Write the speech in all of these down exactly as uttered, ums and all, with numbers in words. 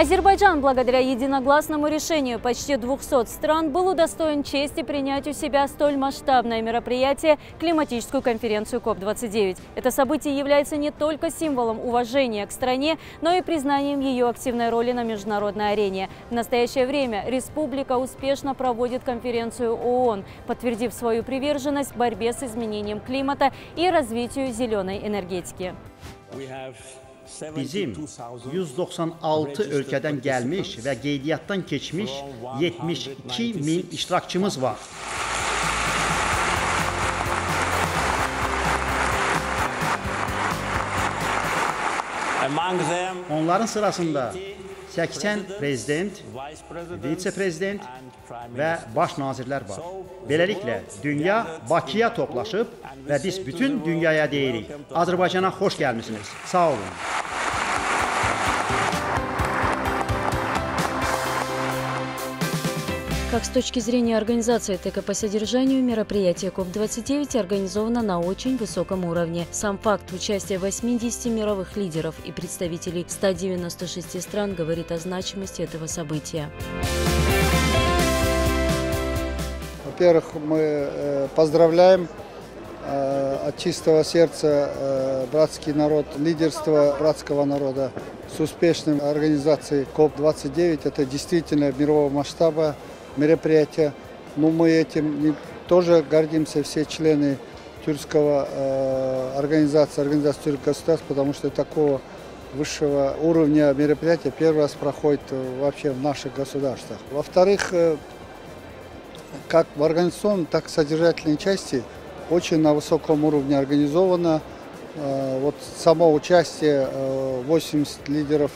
Азербайджан, благодаря единогласному решению почти двухсот стран, был удостоен чести принять у себя столь масштабное мероприятие – климатическую конференцию коп двадцать девять. Это событие является не только символом уважения к стране, но и признанием ее активной роли на международной арене. В настоящее время республика успешно проводит конференцию ООН, подтвердив свою приверженность борьбе с изменением климата и развитию зеленой энергетики. Bizim yüz doxsan altı ölkədən gəlmiş və qeydiyyatdan keçmiş yetmiş iki min iştirakçımız var. Onların sırasında səksən prezident, vitse-prezident və baş nazirlər var. Beləliklə, dünya Bakıya toplaşıb və biz bütün dünyaya deyirik. Azərbaycana xoş gəlmisiniz. Sağ olun. Как с точки зрения организации, так и по содержанию мероприятие коп двадцать девять организовано на очень высоком уровне. Сам факт участия восьмидесяти мировых лидеров и представителей ста девяноста шести стран говорит о значимости этого события. Во-первых, мы поздравляем от чистого сердца братский народ, лидерство братского народа с успешной организацией коп двадцать девять. Это действительно мирового масштаба мероприятие. Но мы этим тоже гордимся, все члены тюркского э, организации, организации тюркских государств, потому что такого высшего уровня мероприятия первый раз проходит вообще в наших государствах. Во-вторых, э, как в организационной, так и в содержательной части очень на высоком уровне организовано. Э, вот само участие э, восьмидесяти лидеров,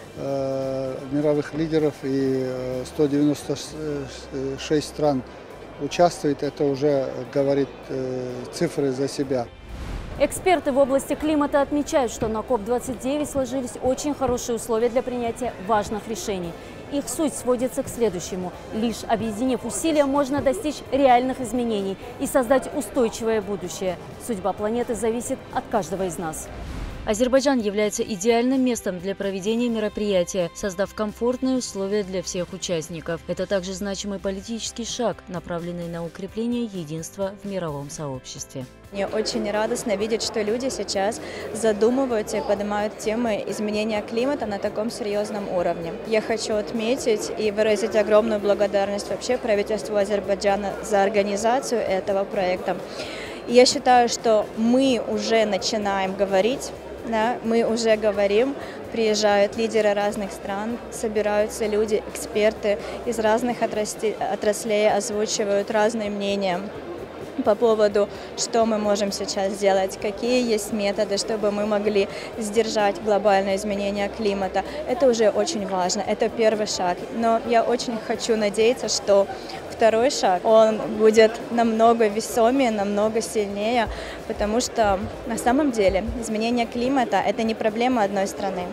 мировых лидеров и сто девяносто шесть стран участвует, это уже говорит цифры за себя. Эксперты в области климата отмечают, что на коп двадцать девять сложились очень хорошие условия для принятия важных решений. Их суть сводится к следующему. Лишь объединив усилия, можно достичь реальных изменений и создать устойчивое будущее. Судьба планеты зависит от каждого из нас. Азербайджан является идеальным местом для проведения мероприятия, создав комфортные условия для всех участников. Это также значимый политический шаг, направленный на укрепление единства в мировом сообществе. Мне очень радостно видеть, что люди сейчас задумываются и поднимают темы изменения климата на таком серьезном уровне. Я хочу отметить и выразить огромную благодарность вообще правительству Азербайджана за организацию этого проекта. И я считаю, что мы уже начинаем говорить. Да, мы уже говорим, приезжают лидеры разных стран, собираются люди, эксперты из разных отраслей, озвучивают разные мнения по поводу, что мы можем сейчас сделать, какие есть методы, чтобы мы могли сдержать глобальное изменение климата. Это уже очень важно, это первый шаг. Но я очень хочу надеяться, что второй шаг, он будет намного весомее, намного сильнее, потому что на самом деле изменение климата – это не проблема одной страны.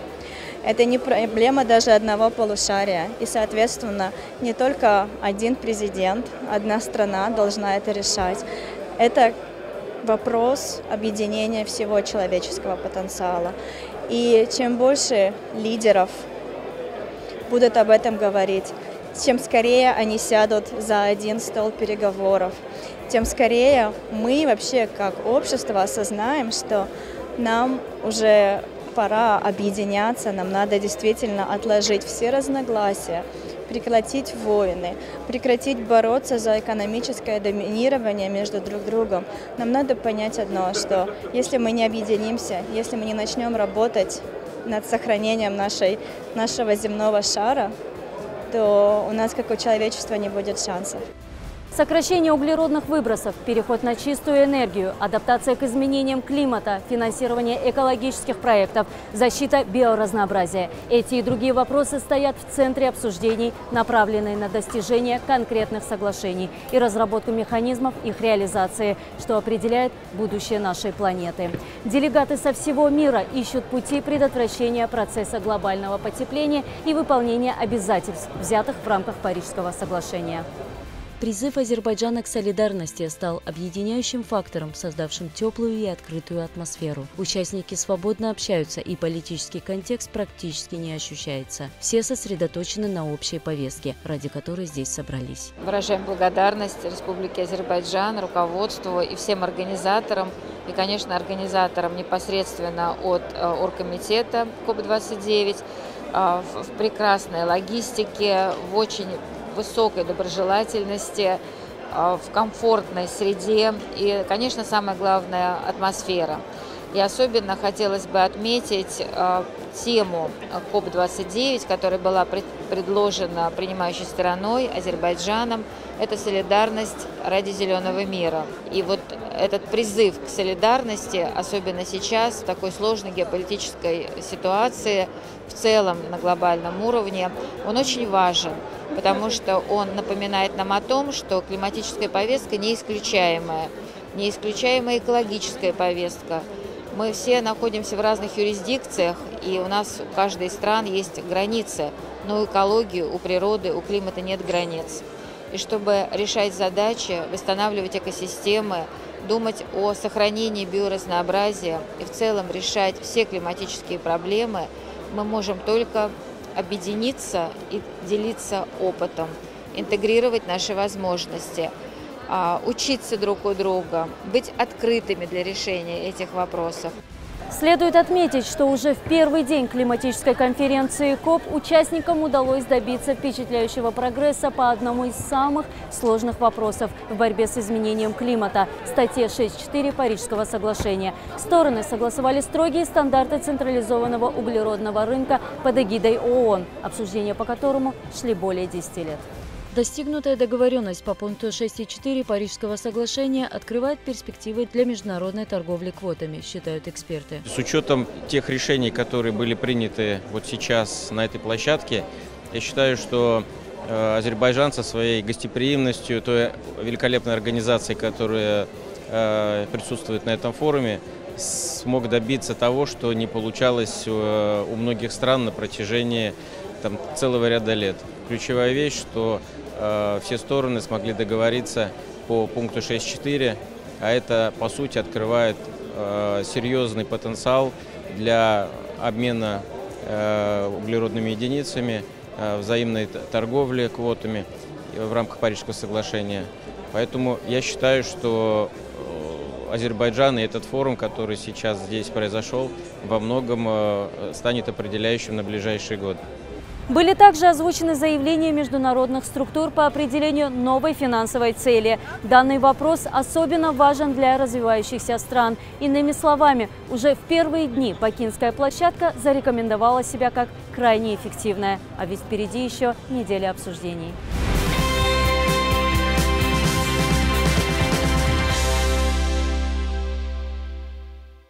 Это не проблема даже одного полушария. И, соответственно, не только один президент, одна страна должна это решать. Это вопрос объединения всего человеческого потенциала. И чем больше лидеров будут об этом говорить, чем скорее они сядут за один стол переговоров, тем скорее мы вообще как общество осознаем, что нам уже пора объединяться, нам надо действительно отложить все разногласия, прекратить войны, прекратить бороться за экономическое доминирование между друг другом. Нам надо понять одно, что если мы не объединимся, если мы не начнем работать над сохранением нашей, нашего земного шара, то у нас, как у человечества, не будет шансов. Сокращение углеродных выбросов, переход на чистую энергию, адаптация к изменениям климата, финансирование экологических проектов, защита биоразнообразия. Эти и другие вопросы стоят в центре обсуждений, направленные на достижение конкретных соглашений и разработку механизмов их реализации, что определяет будущее нашей планеты. Делегаты со всего мира ищут пути предотвращения процесса глобального потепления и выполнения обязательств, взятых в рамках Парижского соглашения. Призыв Азербайджана к солидарности стал объединяющим фактором, создавшим теплую и открытую атмосферу. Участники свободно общаются, и политический контекст практически не ощущается. Все сосредоточены на общей повестке, ради которой здесь собрались. Выражаем благодарность Республике Азербайджан, руководству и всем организаторам, и, конечно, организаторам непосредственно от оргкомитета КОП двадцать девять, в прекрасной логистике, в очень высокой доброжелательности, в комфортной среде и, конечно, самое главное – атмосфера. И особенно хотелось бы отметить тему КОП двадцать девять, которая была предложена принимающей стороной Азербайджаном. Это солидарность ради зеленого мира. И вот этот призыв к солидарности, особенно сейчас, в такой сложной геополитической ситуации, в целом на глобальном уровне, он очень важен, потому что он напоминает нам о том, что климатическая повестка неисключаемая, неисключаемая экологическая повестка. Мы все находимся в разных юрисдикциях, и у нас у каждой из стран есть границы, но у экологии, у природы, у климата нет границ. И чтобы решать задачи, восстанавливать экосистемы, думать о сохранении биоразнообразия и в целом решать все климатические проблемы, мы можем только объединиться и делиться опытом, интегрировать наши возможности, учиться друг у друга, быть открытыми для решения этих вопросов. Следует отметить, что уже в первый день климатической конференции КОП участникам удалось добиться впечатляющего прогресса по одному из самых сложных вопросов в борьбе с изменением климата – статье шесть точка четыре Парижского соглашения. Стороны согласовали строгие стандарты централизованного углеродного рынка под эгидой ООН, обсуждения по которому шли более десяти лет. Достигнутая договоренность по пункту шесть точка четыре Парижского соглашения открывает перспективы для международной торговли квотами, считают эксперты. С учетом тех решений, которые были приняты вот сейчас на этой площадке, я считаю, что э, Азербайджан со своей гостеприимностью, той великолепной организацией, которая э, присутствует на этом форуме, смог добиться того, что не получалось э, у многих стран на протяжении там, целого ряда лет. Ключевая вещь, что э, все стороны смогли договориться по пункту шесть точка четыре, а это, по сути, открывает э, серьезный потенциал для обмена э, углеродными единицами, э, взаимной торговли квотами в рамках Парижского соглашения. Поэтому я считаю, что Азербайджан и этот форум, который сейчас здесь произошел, во многом э, станет определяющим на ближайшие годы. Были также озвучены заявления международных структур по определению новой финансовой цели. Данный вопрос особенно важен для развивающихся стран. Иными словами, уже в первые дни пекинская площадка зарекомендовала себя как крайне эффективная. А ведь впереди еще неделя обсуждений.